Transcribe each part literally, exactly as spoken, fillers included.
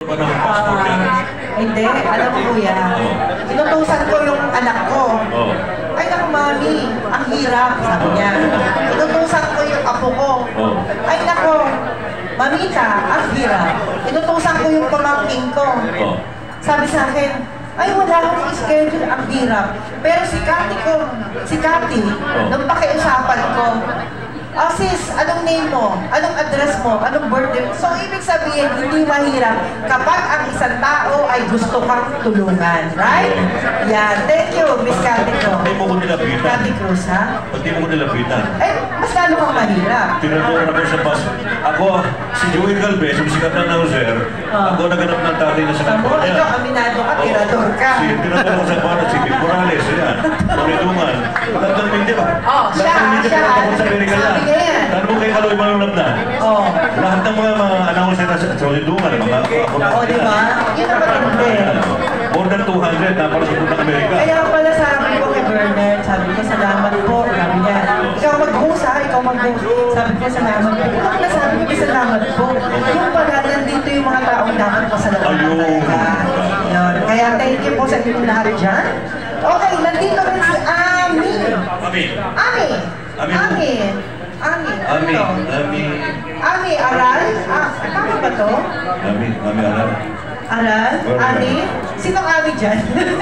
Uh, hindi, alam mo kuya, inutusan ko yung anak ko. Ay naku mami, ang hirap, sabi niya. Inutusan ko yung apo ko. Ay naku, mamita, ang hirap. Inutusan ko yung pamangking ko. Sabi sa akin, ay wala akong schedule, ang hirap. Pero si Cathy ko, si Cathy, nung pakiusapan ko, oh sis, anong name mo? Anong address mo? Anong birthday mo? So, ibig sabihin, hindi mahirap kapag ang isang tao ay gusto kang tulungan. Right? Yan. Thank you, Miss Cathy ko. Hindi mo ko nilapitan. Cathy Cruz, ha? Hindi mo ko nilapitan. Eh, mas lalo kang mahirap. Tinuturo ako sa bus. Ako, si Joey Galvez, yung sikat na announcer, oh. ako naganap ng tatay na sa Tamo, kampanya. ikaw, aminado ka, tirador ka. Si, tinuturo ko sa bus, si Vic Morales, yan. Pamidungan. Magandang hindi ba? Oh, siya, siya. Sabi Tanong mo kay Kaloy Malunab na. Oo. Lahat ng mga mga announcer na sa Solidungan, mga Oo, di ba? Yun ang maganda. More than two hundred na para sa Punta Amerika. Kaya pala sabi ko kay Bernard, sabi ko, salamat po. Sabi niya, ikaw mag-host ha, ikaw mag-host. Sabi ko, salamat po. Ikaw na sabi ko, salamat po. Yung pala, nandito yung mga taong dapat pasalamatan talaga. Yun. Kaya thank you po sa inyo lahat dyan. Okay, nandito rin si Ami. Ami. Ami. Ami. Ami. Ami. Ami. Ami. Ami, Aral? Ah, tama ba to? Ami. Ami, Aral. Aral? Ami? Sinong Ami dyan?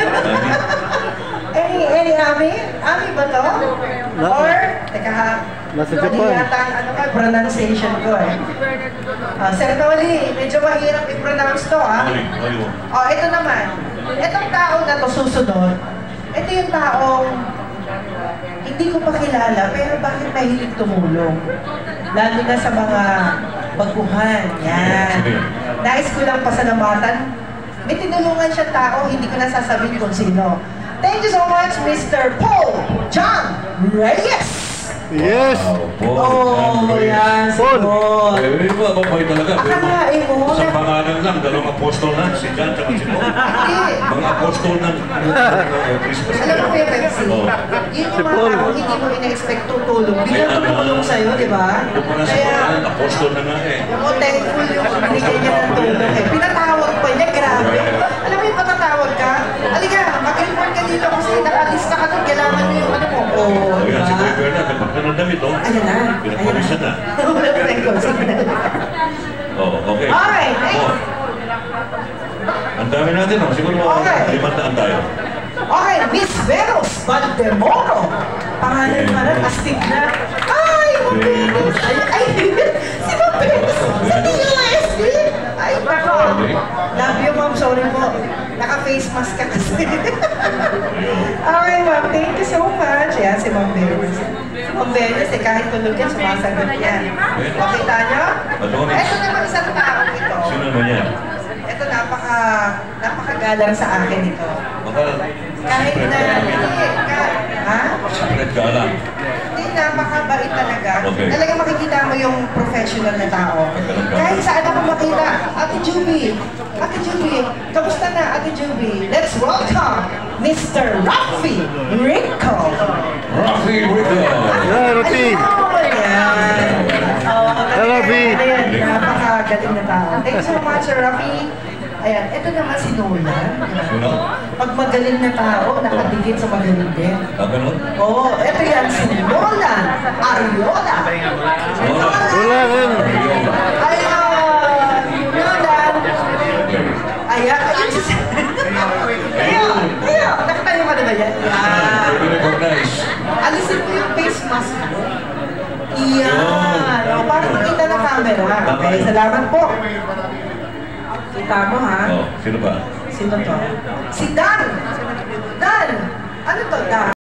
Any, any Ami? Ami ba to? Or, teka ha, nasa Japan. Yata, ano ka, pronunciation ko eh. Uh, Sir Toli, medyo mahirap i-pronounce to ha. Oh, ito naman. Itong tao na to susunod, ito yung taong hindi ko pa kilala, pero bakit mahilig tumulong? Lalo na sa mga baguhan. Yan. Nais ko lang pasalamatan. May tinulungan siya tao, hindi ko na sasabihin kung sino. Thank you so much, Mister Paul John Reyes! Yes! Oh, yan, si Paul. Eh, mababay talaga. Akalain mo. Sa pangalan lang, dalawang apostol na, si John at si Paul. Mga apostol na Christmas. Alam mo, Pepsi, yun yung mga tao hindi mo ina-expect tutulong. Biglang tumulong sa'yo, di ba? Kaya, apostol na nga eh. yung thankful yung binigay niya ng tulong eh. Pinatawag pa niya, grabe. Alam mo yung patatawag ka? Halika, mag-report ka dito kasi nakalis ka ka doon, kailangan mo yung ano mo. Oo, di ba? Si Boy Bernard, kapag ka ng damit, oh. Ayan na. Pinapawisan na. Oh, okay. Alright, Oh. Ang dami natin, oh. Siguro Okay. limandaan tayo. Okay, Miss Veros Valdemoro. Pangalan pa rin, astig na. Ay, Maberos. Ay, ay, si Maberos. Sa T U S D. Ay, bako. Love you, ma'am. Sorry po. Naka-face mask ka kasi. Okay, ma'am. Thank you so much. Ayan, si Ma'am Veros. Si Ma'am Veros, eh, kahit tulog yan, sumasagot yan. Makita niyo? Ito naman isang tao ito. Sino naman yan? Ito, napaka, napakagalang sa akin ito. Baka, Kahit na, hindi, ka, ha? secret ka lang. Hindi, napakabait talaga. Okay. Talaga makikita mo yung professional na tao. Kahit saan ako makita, Ate Juby, Ate Juby, kamusta na Ate Juby? Let's welcome Mister Rafi Rico. Rafi Rico. Yeah, Rafi. Ayan. Hello, Rafi. Ayan, napakagaling na tao. Thank you so much, Sir Rafi. Ayan, ito naman si Nolan. Sino? Pag magaling na tao, nakadikit sa magaling din. Ah, ganun? Oo, oh, ito yan si Nolan Ariola. Wala rin. Ayan, Nolan. Ayan, ayun si... Ayan, ayan, nakatayo ka na ba yan? Ayan. Recognize. Alisin mo yung face mask mo. Iyan. O, para makita ng camera. Okay, salamat po. Kita mo ha? Oh, sino ba? Sino to? Si Dan! Dan! Ano to, Dan?